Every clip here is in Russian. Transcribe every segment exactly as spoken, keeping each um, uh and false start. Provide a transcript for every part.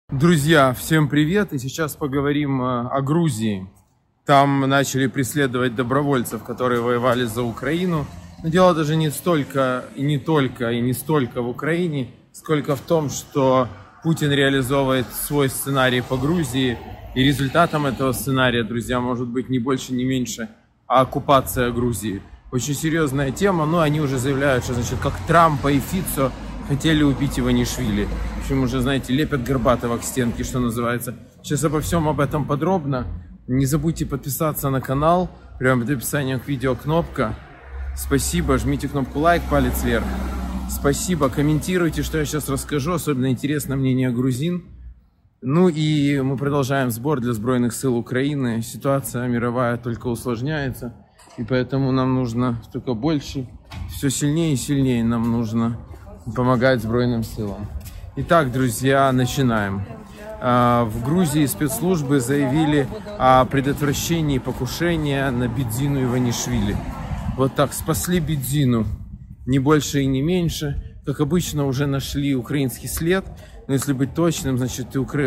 Друзья, всем привет! И сейчас поговорим о Грузии. Там начали преследовать добровольцев, которые воевали за Украину. Но дело даже не столько и не только и не столько в Украине, сколько в том, что Путин реализовывает свой сценарий по Грузии. И результатом этого сценария, друзья, может быть не больше, не меньше, а оккупация Грузии. Очень серьезная тема, но они уже заявляют, что, значит, как Трампа и Фицо хотели убить Иванишвили. В общем, уже, знаете, лепят Горбатова к стенке, что называется. Сейчас обо всем об этом подробно. Не забудьте подписаться на канал. Прямо под описанием к видео кнопка. Спасибо, жмите кнопку лайк, палец вверх. Спасибо, комментируйте, что я сейчас расскажу. Особенно интересно мнение грузин. Ну и мы продолжаем сбор для Сбройных сил Украины. Ситуация мировая только усложняется. И поэтому нам нужно только больше, все сильнее и сильнее нам нужно помогать Сбройным силам. Итак, друзья, начинаем. В Грузии спецслужбы заявили о предотвращении покушения на Бедзину Иванишвили. Вот так, спасли Бедзину, не больше и не меньше. Как обычно, уже нашли украинский след. Но если быть точным, значит,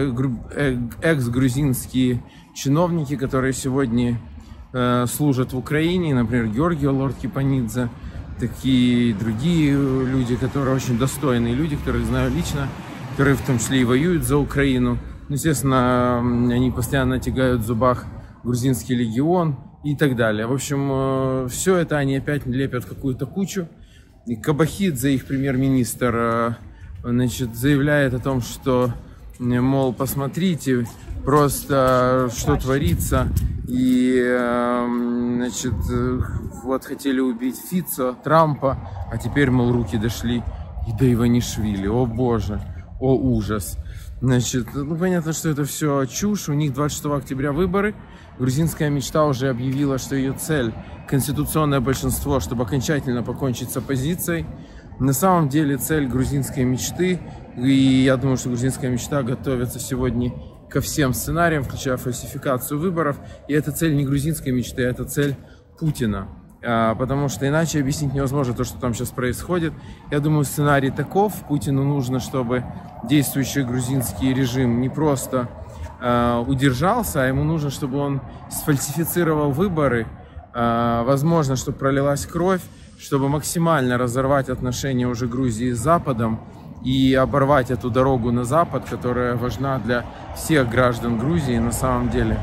экс-грузинские чиновники, которые сегодня э, служат в Украине, например, Георгий Лорд-Кипанидзе, такие другие люди, которые очень достойные люди, которых знаю лично, которые в том числе и воюют за Украину. Естественно, они постоянно тягают в зубах грузинский легион и так далее. В общем, все это они опять лепят какую-то кучу. И Кабахидзе, их премьер-министр, значит, заявляет о том, что, мол, посмотрите, просто что творится. И, значит, вот хотели убить Фицо, Трампа, а теперь, мол, руки дошли и до Иванишвили. О боже, о ужас. Значит, ну понятно, что это все чушь. У них двадцать шестого октября выборы. Грузинская мечта уже объявила, что ее цель – конституционное большинство, чтобы окончательно покончить с оппозицией. На самом деле цель грузинской мечты, и я думаю, что грузинская мечта готовится сегодня ко всем сценариям, включая фальсификацию выборов. И это цель не грузинской мечты, а это цель Путина. Потому что иначе объяснить невозможно то, что там сейчас происходит. Я думаю, сценарий таков. Путину нужно, чтобы действующий грузинский режим не просто э, удержался, а ему нужно, чтобы он сфальсифицировал выборы. Э, возможно, чтобы пролилась кровь, чтобы максимально разорвать отношения уже Грузии с Западом и оборвать эту дорогу на Запад, которая важна для всех граждан Грузии на самом деле.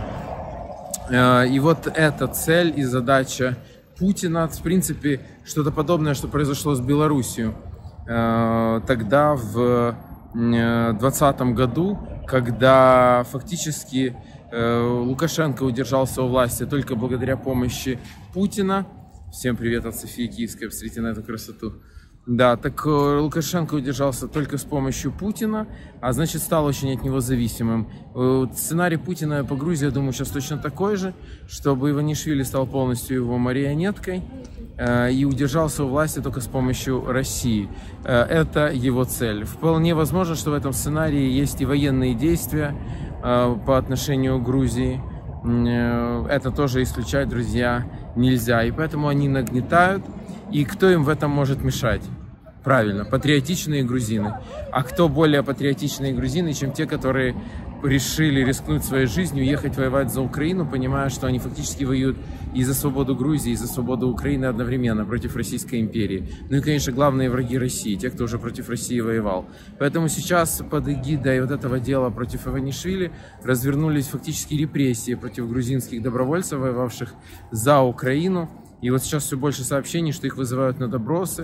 Э, и вот эта цель и задача Путина, в принципе, что-то подобное, что произошло с Белоруссией э, тогда в двадцатом году, когда фактически э, Лукашенко удержался у власти только благодаря помощи Путина. Всем привет от Софии Киевской, посмотрите на эту красоту. Да, так э, Лукашенко удержался только с помощью Путина, а значит стал очень от него зависимым. Э, сценарий Путина по Грузии, я думаю, сейчас точно такой же, чтобы Иванишвили стал полностью его марионеткой э, и удержался у власти только с помощью России. Э, это его цель. Вполне возможно, что в этом сценарии есть и военные действия э, по отношению к Грузии. Э, это тоже исключать, друзья, нельзя. И поэтому они нагнетают. И кто им в этом может мешать? Правильно, патриотичные грузины. А кто более патриотичные грузины, чем те, которые решили рискнуть своей жизнью, ехать воевать за Украину, понимая, что они фактически воюют и за свободу Грузии, и за свободу Украины одновременно против Российской империи. Ну и, конечно, главные враги России, те, кто уже против России воевал. Поэтому сейчас под эгидой вот этого дела против Иванишвили развернулись фактически репрессии против грузинских добровольцев, воевавших за Украину. И вот сейчас все больше сообщений, что их вызывают на допросы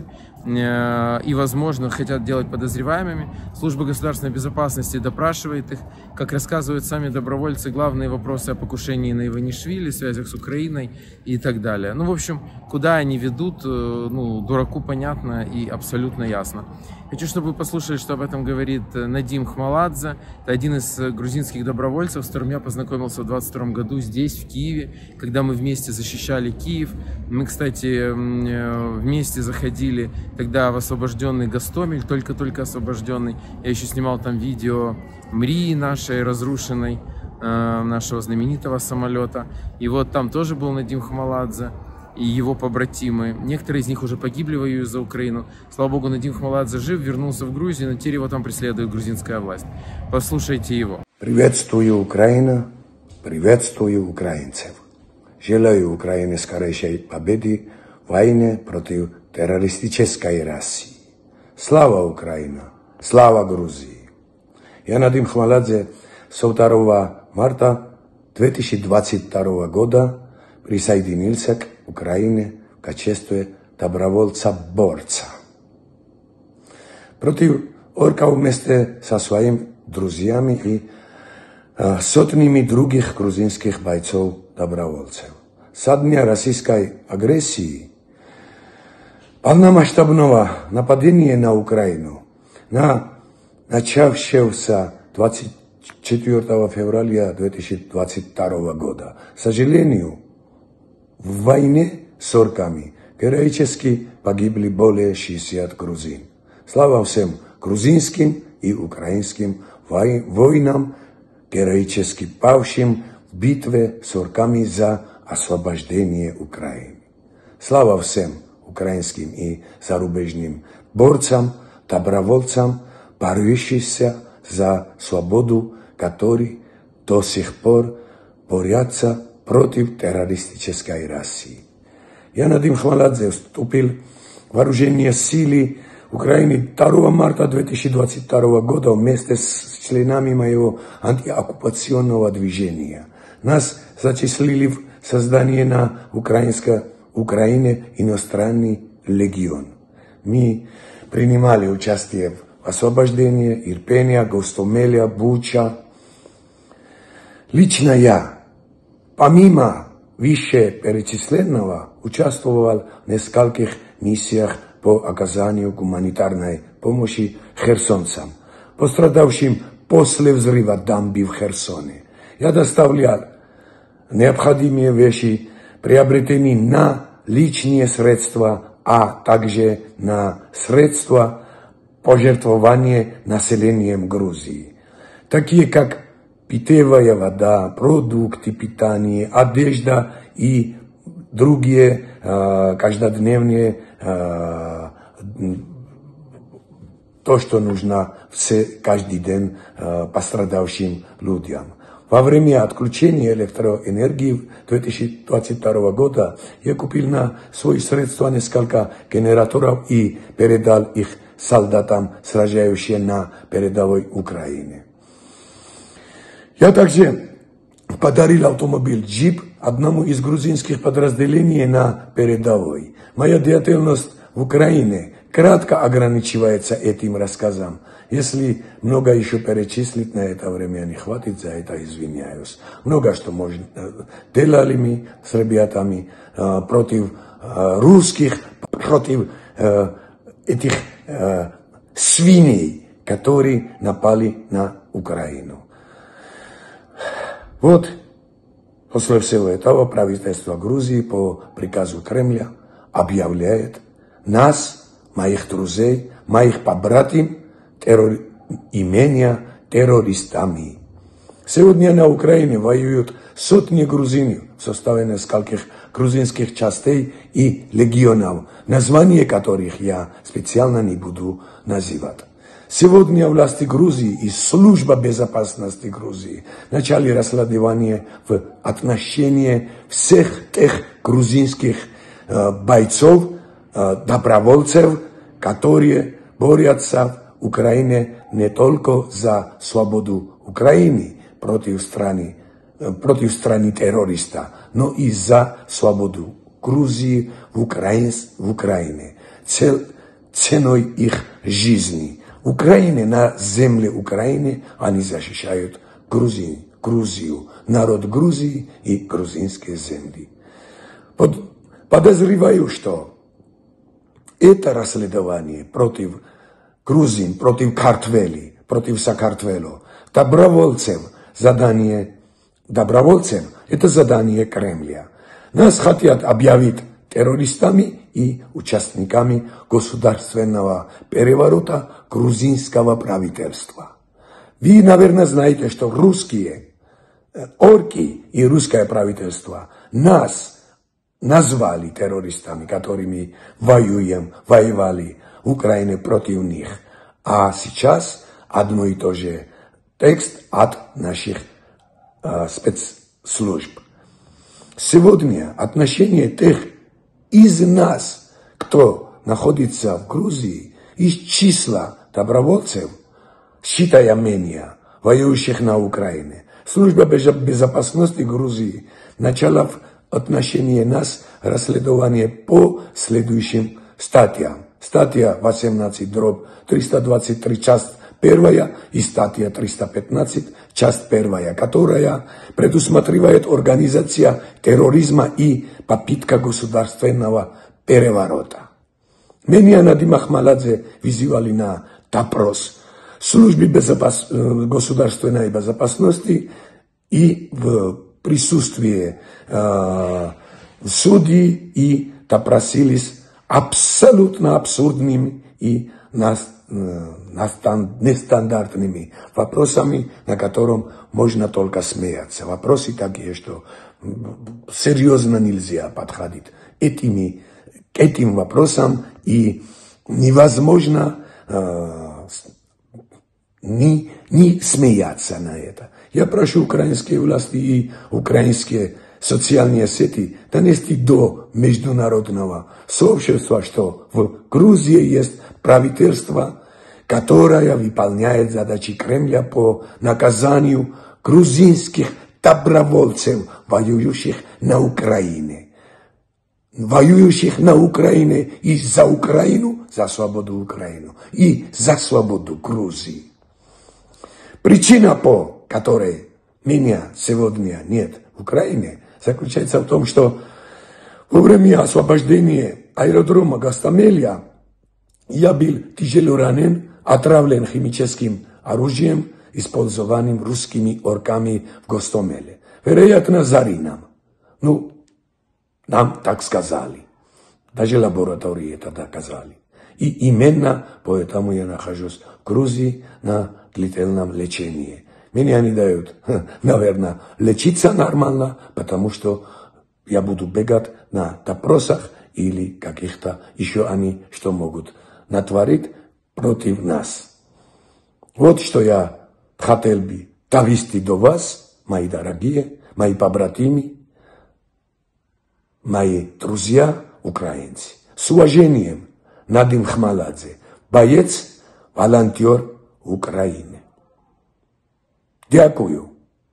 э, и, возможно, хотят делать подозреваемыми. Служба государственной безопасности допрашивает их. Как рассказывают сами добровольцы, главные вопросы о покушении на Иванишвили, связях с Украиной и так далее. Ну, в общем, куда они ведут, э, ну, дураку понятно и абсолютно ясно. Хочу, чтобы вы послушали, что об этом говорит Надим Хмаладзе. Это один из грузинских добровольцев, с которым я познакомился в двадцать втором году здесь, в Киеве, когда мы вместе защищали Киев. Мы, кстати, вместе заходили тогда в освобожденный Гостомель, только-только освобожденный. Я еще снимал там видео Мрии нашей разрушенной, нашего знаменитого самолета. И вот там тоже был Надим Хмаладзе. и его побратимы. Некоторые из них уже погибли, воюя за Украину. Слава богу, Надим Хмаладзе жив, вернулся в Грузию, но теперь его там преследует грузинская власть. Послушайте его. Приветствую Украину, приветствую украинцев. Желаю Украине скорейшей победы в войне против террористической России. Слава Украина! Слава Грузии! Я Надим Хмаладзе со второго марта две тысячи двадцать второго года присоединился к Украине в качестве добровольца-борца против орков вместе со своими друзьями и э, сотнями других грузинских бойцов-добровольцев. Со дня российской агрессии, полномасштабного нападения на Украину, на начавшегося двадцать четвёртого февраля две тысячи двадцать второго года, к сожалению, в войне с орками героически погибли более шестидесяти грузин. Слава всем грузинским и украинским воинам, героически павшим в битве с орками за освобождение Украины. Слава всем украинским и зарубежным борцам, добровольцам, борющимся за свободу, которые до сих пор борются против террористической России. Я Надим Хмаладзе вступил в вооружение силы Украины второго марта две тысячи двадцать второго года вместе с членами моего антиоккупационного движения. Нас зачислили в создание на украинской Украине иностранный легион. Мы принимали участие в освобождении Ирпения, Гостомеля, Буча. Лично я, помимо вышеперечисленного, участвовал в нескольких миссиях по оказанию гуманитарной помощи херсонцам, пострадавшим после взрыва дамбы в Херсоне. Я доставлял необходимые вещи, приобретенные на личные средства, а также на средства пожертвования населением Грузии, такие как питьевая вода, продукты питания, одежда и другие э, каждодневные э, то, что нужно все, каждый день э, пострадавшим людям. Во время отключения электроэнергии в две тысячи двадцать второго года я купил на свои средства несколько генераторов и передал их солдатам, сражающимся на передовой Украине. Я также подарил автомобиль джип одному из грузинских подразделений на передовой. Моя деятельность в Украине кратко ограничивается этим рассказом. Если много еще перечислить, на это время не хватит, за это извиняюсь. Много что можно делали мы с ребятами э, против э, русских, против э, этих э, свиней, которые напали на Украину. Вот, после всего этого правительство Грузии по приказу Кремля объявляет нас, моих друзей, моих побратим, террор... имения террористами. Сегодня на Украине воюют сотни грузин в составе нескольких грузинских частей и легионов, названия которых я специально не буду называть. Сегодня власти Грузии и служба безопасности Грузии начали расследование в отношении всех тех грузинских э, бойцов, э, добровольцев, которые борются в Украине не только за свободу Украины против страны, э, против страны террориста, но и за свободу Грузии в, Украин, в Украине, цел, ценой их жизни. В Украине, на земле Украины, они защищают Грузию, Грузию, народ Грузии и грузинские земли. Под, подозреваю, что это расследование против грузин, против Картвели, против Саакартвело, добровольцев, задание добровольцев, это задание Кремля. Нас хотят объявить террористами и участниками государственного переворота грузинского правительства. Вы, наверное, знаете, что русские, орки и русское правительство нас назвали террористами, которыми воюем, воевали в Украине против них. А сейчас одно и то же текст от наших э, спецслужб. Сегодня отношение тех из нас, кто находится в Грузии, из числа добровольцев, считая менее, воюющих на Украине. Служба безопасности Грузии начала в отношении нас расследование по следующим статьям. Статья восемнадцать дробь триста двадцать три, часть первая, и статья триста пятнадцать, часть первая, которая предусматривает организация терроризма и попытка государственного переворота. Меня Надим Ахмаладзе вызывали на допрос службы безопас... государственной безопасности и в присутствии э, судей и допросились абсолютно абсурдными и нестандартными вопросами, на котором можно только смеяться. Вопросы такие, что серьезно нельзя подходить этими, к этим вопросам, и невозможно э, не, не смеяться на это. Я прошу украинские власти и украинские социальные сети донести до международного сообщества, что в Грузии есть правительство, которое выполняет задачи Кремля по наказанию грузинских добровольцев, воюющих на Украине. Воюющих на Украине и за Украину, за свободу Украины, и за свободу Грузии. Причина, по которой меня сегодня нет в Украине, заключается в том, что во время освобождения аэродрома Гастамелья я был тяжело ранен, отравлен химическим оружием, использованным русскими орками в Гостомеле. Вероятно, Зарином. Ну, нам так сказали. Даже лаборатории это доказали. И именно поэтому я нахожусь в Грузии на длительном лечении. Меня не дают, наверное, лечиться нормально, потому что я буду бегать на допросах или каких-то еще они что могут натворить против нас. Вот что я хотел бы довести до вас, мои дорогие, мои побратимы, мои друзья украинцы. С уважением, Надим Ахмаладзе, боец, волонтер Украины. Дякую.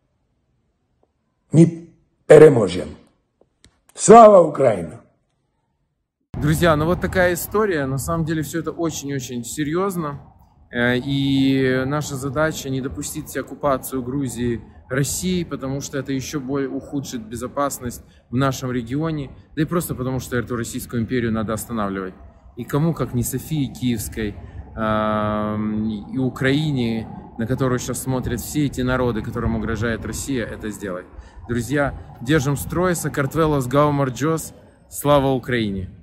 Мы переможем. Слава Украине! Друзья, ну вот такая история. На самом деле все это очень-очень серьезно. И наша задача не допустить оккупацию Грузии Россией, потому что это еще более ухудшит безопасность в нашем регионе. Да и просто потому, что эту Российскую империю надо останавливать. И кому, как не Софии Киевской и Украине, на которую сейчас смотрят все эти народы, которым угрожает Россия, это сделать. Друзья, держим строй, Сакартвелос Гаумар Джос, слава Украине!